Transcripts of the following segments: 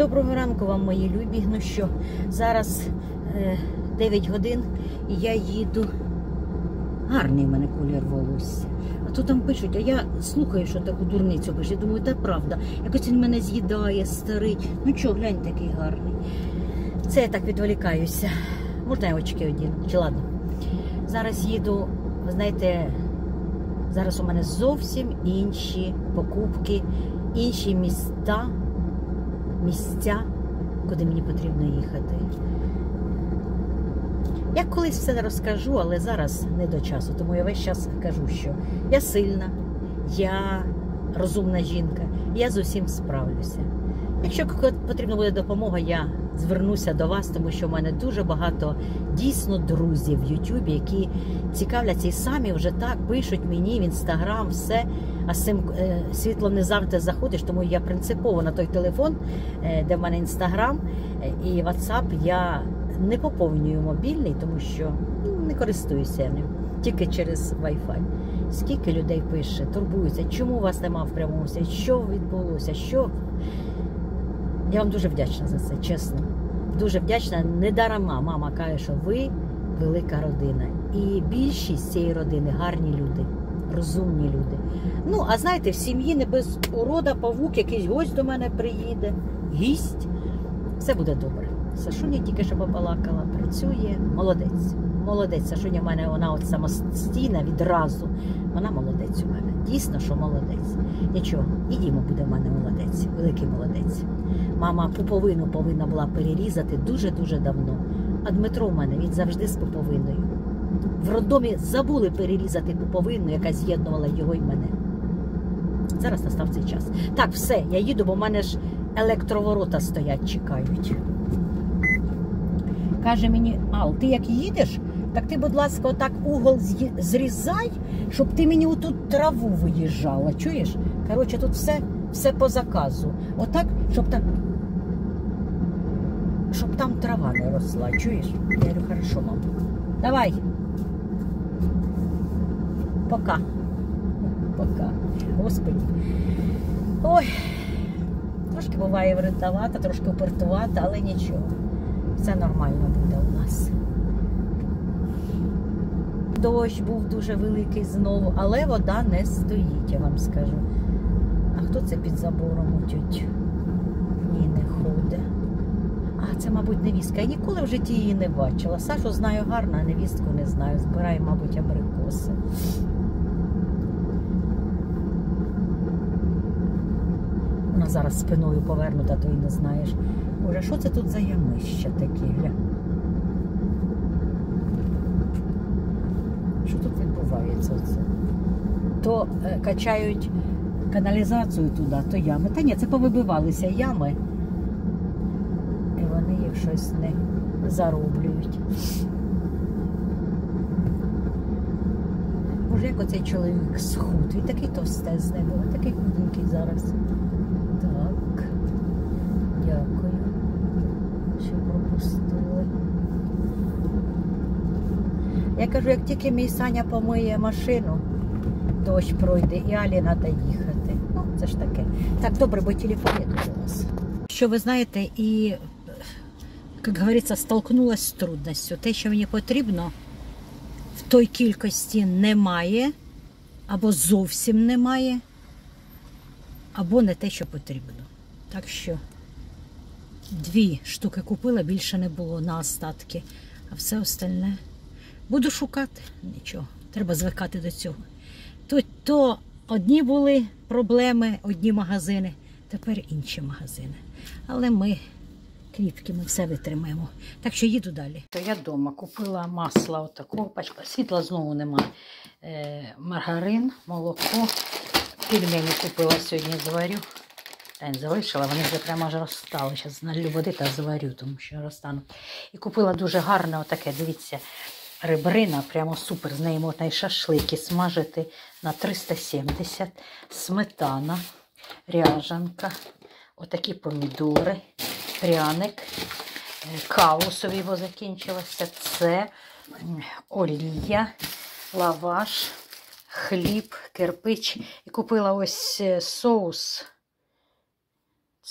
Доброго ранку вам, мої любі. Ну що, зараз 9 годин і я їду. Гарний в мене колір волосся. А то там пишуть, а я слухаю, що таку дурницю пишуть. Думаю, та правда. Якось він мене з'їдає, старий. Ну чого, глянь, такий гарний. Це я так відволікаюся. Можна я очки одіну? Чи ладно? Зараз їду, ви знаєте, зараз у мене зовсім інші покупки, інші місця, куди мені потрібно їхати. Я колись все розкажу, але зараз не до часу, тому я весь час кажу, що я сильна, я розумна жінка, я з усім справлюся. Якщо потрібна буде допомога, я звернуся до вас, тому що в мене дуже багато дійсно друзів в Ютубі, які цікавляться і самі вже так пишуть мені в Інстаграм, все, а з цим світлом не завжди заходиш, тому я принципово на той телефон, де в мене Інстаграм і Ватсап, я не поповнюю мобільний, тому що не користуюся ним, тільки через Wi-Fi. Скільки людей пише, турбуються, чому вас нема в прямому світі, що відбулося, що... Я вам дуже вдячна за це, чесно. Дуже вдячна. Не дарма мама каже, що ви велика родина. І більшість цієї родини гарні люди, розумні люди. Ну, а знаєте, в сім'ї не без урода, павук, якийсь гость до мене приїде, гість. Все буде добре. Сашуня тільки що побалакала, працює, молодець. Молодець, Сашуня в мене, вона от самостійна відразу. Вона молодець у мене. Дійсно, що молодець. Нічого, і Діма буде в мене молодець, великий молодець. Мама пуповину повинна була перерізати дуже-дуже давно. А Дмитро в мене, він завжди з пуповиною. В роддомі забули перерізати пуповину, яка з'єднувала його і мене. Зараз настав цей час. Так, все, я їду, бо в мене ж електроворота стоять, чекають. Каже мені, Ал, ти як їдеш, так ти, будь ласка, отак угол зрізай, щоб ти мені отут траву виїжджала, чуєш? Коротше, тут все по заказу. Отак, щоб там трава не росла, чуєш? Я говорю, хорошо, мам. Давай. Пока. Пока. Господи. Ой. Трошки буває вредновато, трошки упертувато, але нічого. Все нормально буде у нас. Дощ був дуже великий знову, але вода не стоїть, я вам скажу. А хто це під забором у тють? Ні, не ходить. А, це, мабуть, невістка. Я ніколи в житті її не бачила. Сашу знаю гарно, а невістку не знаю. Збирає, мабуть, абрикоси. Вона зараз спиною повернута, то і не знаєш. Боже, що це тут за ямище такі, гля? Що тут відбувається оце? То качають каналізацію туди, то ями. Та ні, це повибивалися ями. І вони їх щось не зароблюють. Боже, як оцей чоловік схуд. Він такий товстезний був, такий худенький зараз. Так. Дякую, що пропустили. Я кажу, як тільки мій Саня помиє машину, дощ пройде і Алі треба їхати. Ну, це ж таке. Так, добре, бо телефон є тут у нас. Що ви знаєте, і, як говориться, столкнулася з трудністю. Те, що мені потрібно, в той кількості немає, або зовсім немає, або не те, що потрібно. Так що 2 штуки купила, більше не було на остатки. А все остальне буду шукати. Нічого, треба звикати до цього. То одні були проблеми, одні магазини, тепер інші магазини. Але ми кріпкі, ми все витримаємо. Так що їду далі. Я вдома купила масло, отакого пачку. Світла знову немає. Маргарин, молоко. Пельмені купила сьогодні, зварю. Залишила, вони вже прямо аж розстали. Зараз налью води та зварю, тому що розтану. І купила дуже гарне отаке, дивіться, ребрина, прямо супер. З неї можна і шашлики смажити на 370. Сметана, ряжанка, отакі помідори, пряник, каву собі, бо закінчилося. Це олія, лаваш, хліб, кирпич. І купила ось соус. Цей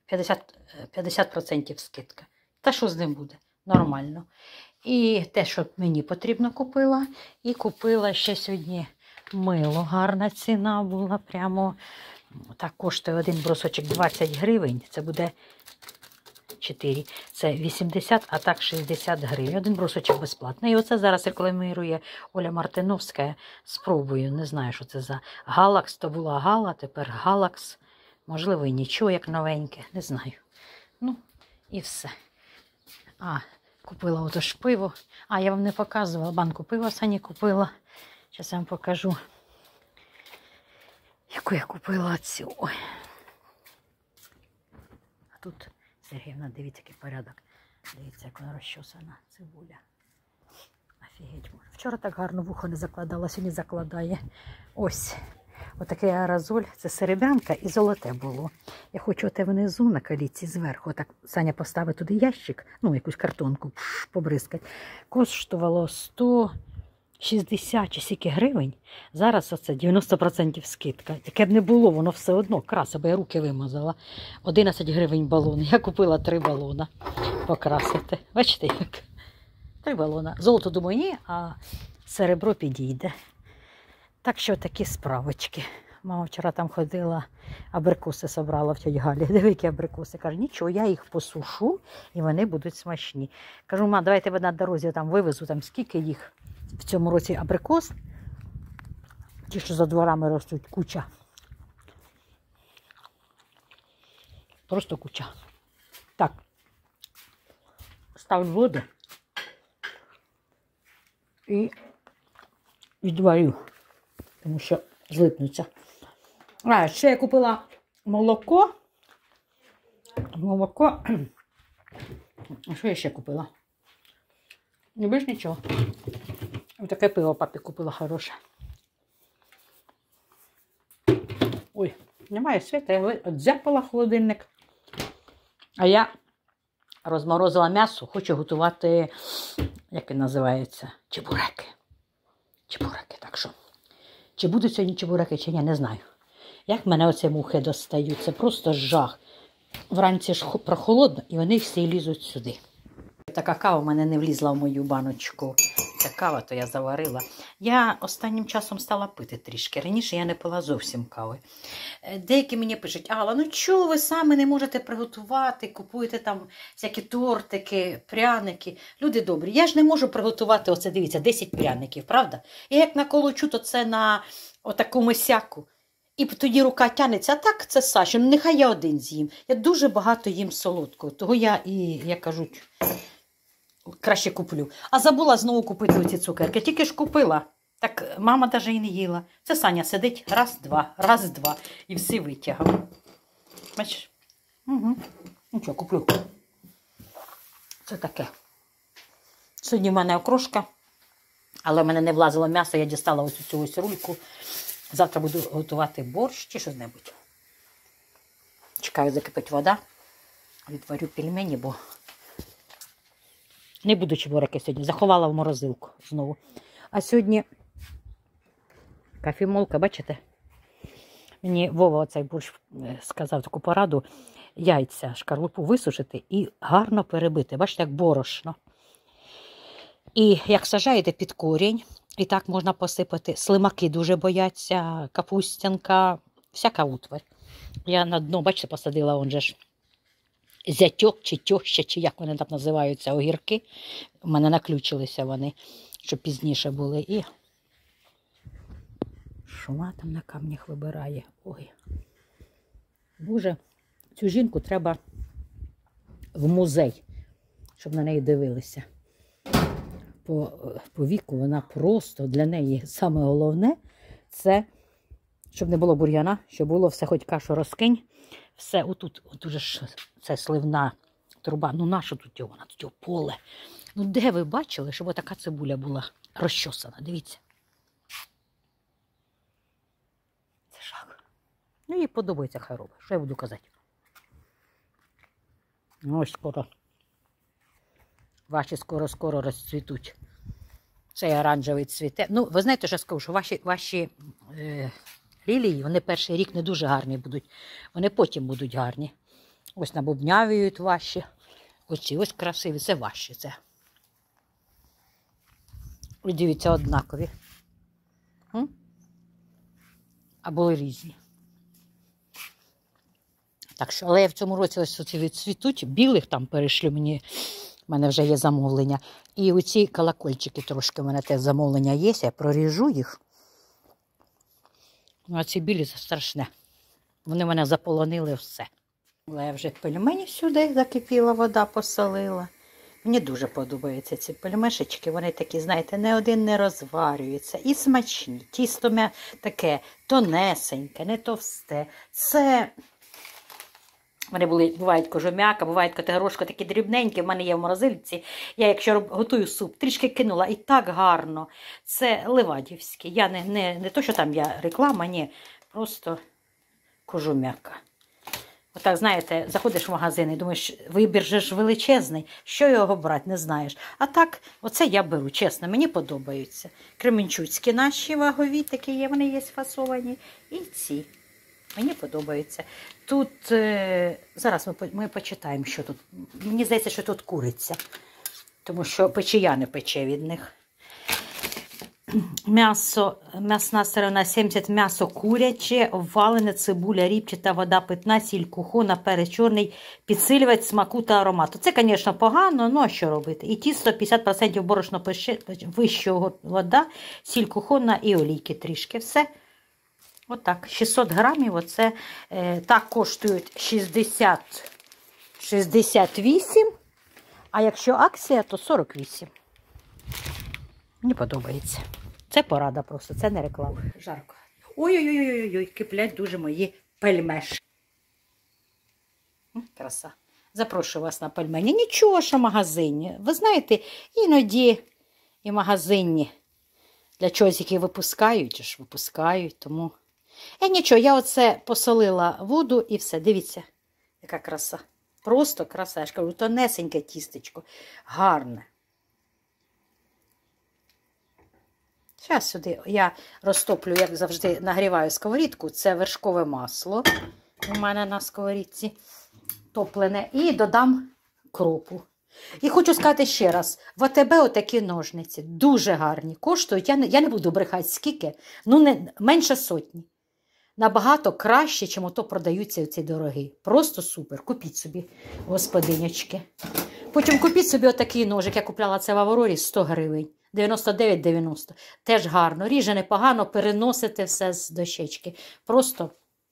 50% скидка. Та що з ним буде? Нормально. І те, що мені потрібно, купила. І купила ще сьогодні мило. Гарна ціна була. Прямо так коштує один брусочок 20 гривень. Це буде 4. Це 80, а так 60 гривень. Один брусочок безплатний. І оце зараз рекламує Оля Мартиновська. Спробую. Не знаю, що це за Галакс. То була Гала, тепер Галакс. Можливо, і нічого, як новеньке. Не знаю. Ну, і все. Купила ото ж пиво. Я вам не показувала. Банку пива Сані купила. Зараз я вам покажу, яку я купила цю. Ой. А тут, Сергіївна, дивіться, який порядок. Дивіться, як вона розчосана. Цибуля. Офігеть. Вчора так гарно вухо не закладала, сьогодні закладає. Ось. Отакий аерозоль. Це серебрянка і золоте було. Я хочу оте внизу на каліці зверху. Так Саня поставить туди ящик, якусь картонку побризкать. Коштувало 160 чи скільки гривень. Зараз оце 90% скидка. Яке б не було, воно все одно краса, бо я руки вимазала. 11 гривень балон. Я купила 3 балона покрасити. Бачите як? 3 балона. Золото, думаю, ні, а серебро підійде. Так що такі справочки. Мама вчора там ходила, абрикоси собрала в тьоті Галі. Диви, які абрикоси. Каже, нічого, я їх посушу і вони будуть смачні. Кажу, ма, давай тебе на дорозі там вивезу, там скільки їх в цьому році абрикос. Ті, що за дворами ростуть, куча. Просто куча. Так. Ставлю воду і відварю. Тому що злипнуться. Ще я купила молоко. А що я ще купила? Не більш нічого. Ось таке пиво папі купила хороше. Ой, немає світа, я дзяпала холодильник. А я розморозила м'ясо, хочу готувати, як він називається, чебуреки. Чебуреки, так що. Чи будуть сьогодні чебуреки, чи ні, не знаю. Як мене оці мухи достають, це просто жах. Вранці ж прохолодно, і вони всі лізуть сюди. Така кава в мене не влізла в мою баночку. Ця кава, то я заварила. Я останнім часом стала пити трішки. Раніше я не пила зовсім кави. Деякі мені пишуть, Алла, ну чого ви самі не можете приготувати, купуєте там всякі тортики, пряники. Люди добрі, я ж не можу приготувати, оце дивіться, 10 пряників, правда? Я як наколочу, то це на отаку мисяку. І тоді рука тянеться, а так це Саша, ну нехай я один з'їм. Я дуже багато їм солодкого, того я як кажуть, краще куплю. А забула знову купити оці цукерки. Тільки ж купила. Так мама навіть і не їла. Це Саня сидить раз-два. І всі витягав. Бачиш? Угу. Ну що, куплю. Це таке. Сьогодні в мене окрошка. Але в мене не влазило м'ясо, я дістала ось цю ось рульку. Завтра буду готувати борщ чи щось-небудь. Чекаю, закипить вода. Відварю пельмені, бо не буду чебуреки сьогодні. Заховала в морозилку знову. А сьогодні кофемолка, бачите? Мені Вова оцей борщ сказав таку пораду. Яйця, шкарлупу висушити і гарно перебити. Бачите, як борошно. І як сажаєте під корінь, і так можна посипати. Слимаки дуже бояться, капустянка, всяка утварь. Я на дно, бачите, посадила, он же ж, зятьок чи тьоща, чи як вони там називаються, огірки. У мене наключилися вони, щоб пізніше були. І шума там на камнях вибирає. Ой. Боже, цю жінку треба в музей, щоб на неї дивилися. По віку вона просто, для неї саме головне, це, щоб не було бур'яна, щоб було все, хоч кашу розкинь. Все, отут уже ж це сливна труба. Ну, нащо тут його? Тут його поле. Ну, де ви бачили, щоб отака цибуля була розчосана? Дивіться. Це жах. Ну, їй подобається хай робить. Що я буду казати? Ну, ось скоро. Ваші скоро-скоро розцвітуть. Цей оранжевий цвіте. Ну, ви знаєте, що я скажу, що ваші лілії, вони перший рік не дуже гарні будуть. Вони потім будуть гарні. Ось набубнявіють ваші. Оці ось красиві, це ваші. Це. І дивіться, однакові. А були різні. Так що, але я в цьому році ось оці відцвітуть, білих там перейшли мені, в мене вже є замовлення. І оці колокольчики трошки в мене теж замовлення є, я проріжу їх. Ну, а ці білі це страшне. Вони мене заполонили все. Але я вже пельмені сюди закипіла, вода посолила. Мені дуже подобаються ці пельмешечки. Вони такі, знаєте, не один не розварюються. І смачні. Тісто таке тонесеньке, не товсте. Це... Вони бувають кожум'яка, бувають котигорошко такі дрібненькі, в мене є в морозильці. Я, якщо готую суп, трішки кинула і так гарно. Це левадівське. Я не то, що там я реклама, ні. Просто кожум'яка. Отак, знаєте, заходиш в магазин і думаєш, вибір же ж величезний, що його брати, не знаєш. А так, оце я беру, чесно, мені подобаються. Кременчуцькі наші вагові, такі є, вони є фасовані. І ці. Мені подобається. Тут, зараз ми почитаємо, що тут. Мені здається, що тут куриця. Тому що печія не пече від них. М'ясо, м'ясна сторона 70, м'ясо куряче, валене, цибуля, ріпчата, вода питна, сіль, кухона, перець чорний, підсилювач смаку та аромату. Це, звісно, погано, ну а що робити? І тісто 50% борошно вищого, вода, сіль кухона і олійки трішки. Все. Отак, 600 грамів, оце так коштують 68, а якщо акція, то 48. Мені подобається. Це порада просто, це не реклама. Жарко. Ой-ой-ой, киплять дуже мої пельмешки. Краса. Запрошую вас на пельмені. Нічого, що в магазині. Ви знаєте, іноді і магазинні для чогось, які випускають, тому... Нічого, я оце посолила воду і все. Дивіться, яка краса. Просто краса. Я ж кажу, тонесеньке тістечко. Гарне. Зараз сюди я розтоплю, як завжди, нагріваю сковорідку. Це вершкове масло у мене на сковорідці топлене. І додам кропу. І хочу сказати ще раз, в АТБ отакі ножниці дуже гарні. Коштують, я не буду брехати скільки, ну менше сотні. Набагато краще, чим ото продаються ці дорогі. Просто супер. Купіть собі, господинячки. Потім купіть собі отакий ножик. Я купляла це в Аврорі, 100 гривень. 99,90. Теж гарно. Ріже непогано, переносите все з дощечки. Просто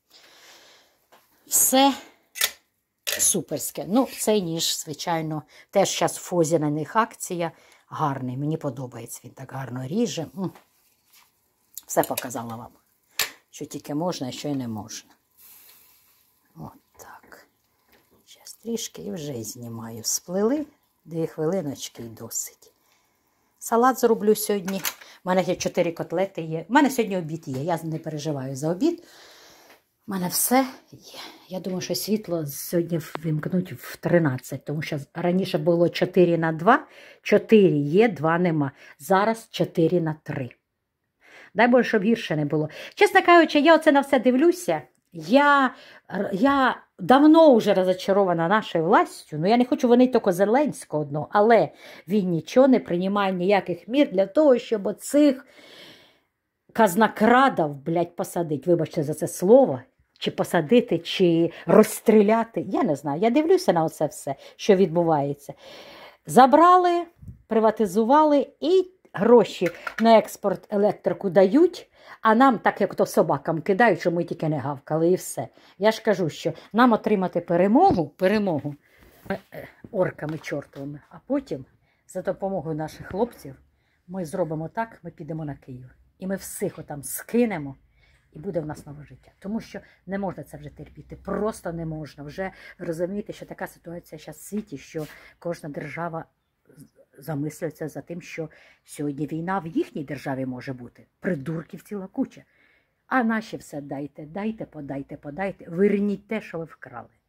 все суперське. Ну, цей ніж, звичайно, теж зараз в Фозі на них акція. Гарний, мені подобається. Він так гарно ріже. Все показала вам. Що тільки можна, а що і не можна. От так. Зараз трішки і вже знімаю. Сплели 2 хвилиночки і досить. Салат зроблю сьогодні. У мене є 4 котлети є. У мене сьогодні обід є. Я не переживаю за обід. У мене все є. Я думаю, що світло сьогодні вимкнуть в 13. Тому що раніше було 4 на 2. 4 є, 2 нема. Зараз 4 на 3. Дай Боже, щоб гірше не було. Чесно кажучи, я оце на все дивлюся. Я давно вже розчарована нашою властю. Ну, я не хочу винити тільки Зеленського одного, але він нічого не приймає ніяких мір для того, щоб оцих казнокрадів, блядь, посадити. Вибачте за це слово. Чи посадити, чи розстріляти. Я не знаю. Я дивлюся на оце все, що відбувається. Забрали, приватизували і гроші на експорт електрику дають, а нам, так як то собакам кидають, що ми тільки не гавкали і все. Я ж кажу, що нам отримати перемогу орками чортовими, а потім за допомогою наших хлопців ми зробимо так, ми підемо на Київ. І ми всіх отам скинемо, і буде в нас нове життя. Тому що не можна це вже терпіти. Просто не можна. Вже розумієте, що така ситуація зараз в світі, що кожна держава замислюється за тим, що сьогодні війна в їхній державі може бути. Придурків ціла куча. А наші все дайте, подайте. Верніть те, що ви вкрали.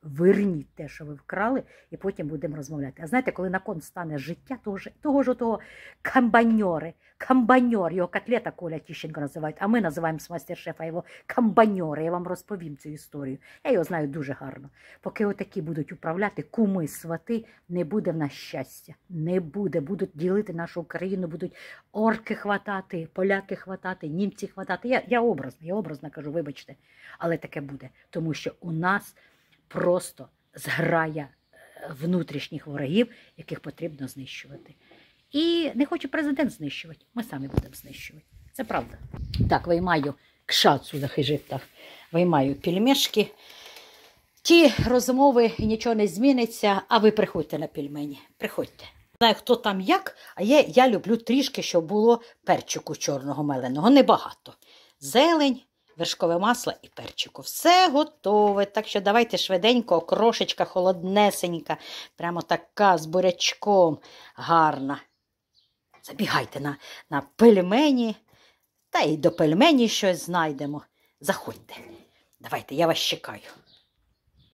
верніть те, що ви вкрали, і потім будемо розмовляти. А знаєте, коли на кон стане життя того ж камбаньор, його котлета Коля Тіщенко називають, а ми називаємо з мастер-шефа його камбаньори. Я вам розповім цю історію. Я його знаю дуже гарно. Поки отакі будуть управляти, куми, свати, не буде в нас щастя. Не буде. Будуть ділити нашу Україну, будуть орки хватати, поляки хватати, німці хватати. Я образно кажу, вибачте. Але таке буде. Тому що у нас просто зграя внутрішніх ворогів, яких потрібно знищувати. І не хоче президент знищувати, ми самі будемо знищувати. Це правда. Так, виймаю кшацу за хижиттах, виймаю пельмешки. Ті розмови, і нічого не зміниться, а ви приходьте на пельмені. Приходьте. Не знаю, хто там як, а я люблю трішки, щоб було перчику чорного меленого, небагато. Зелень, вершкове масло і перчику. Все готове. Так що давайте швиденько, окрошечка холоднесенька, прямо така з бурячком гарна. Забігайте на пельмені, та й до пельмені щось знайдемо. Заходьте. Давайте, я вас чекаю.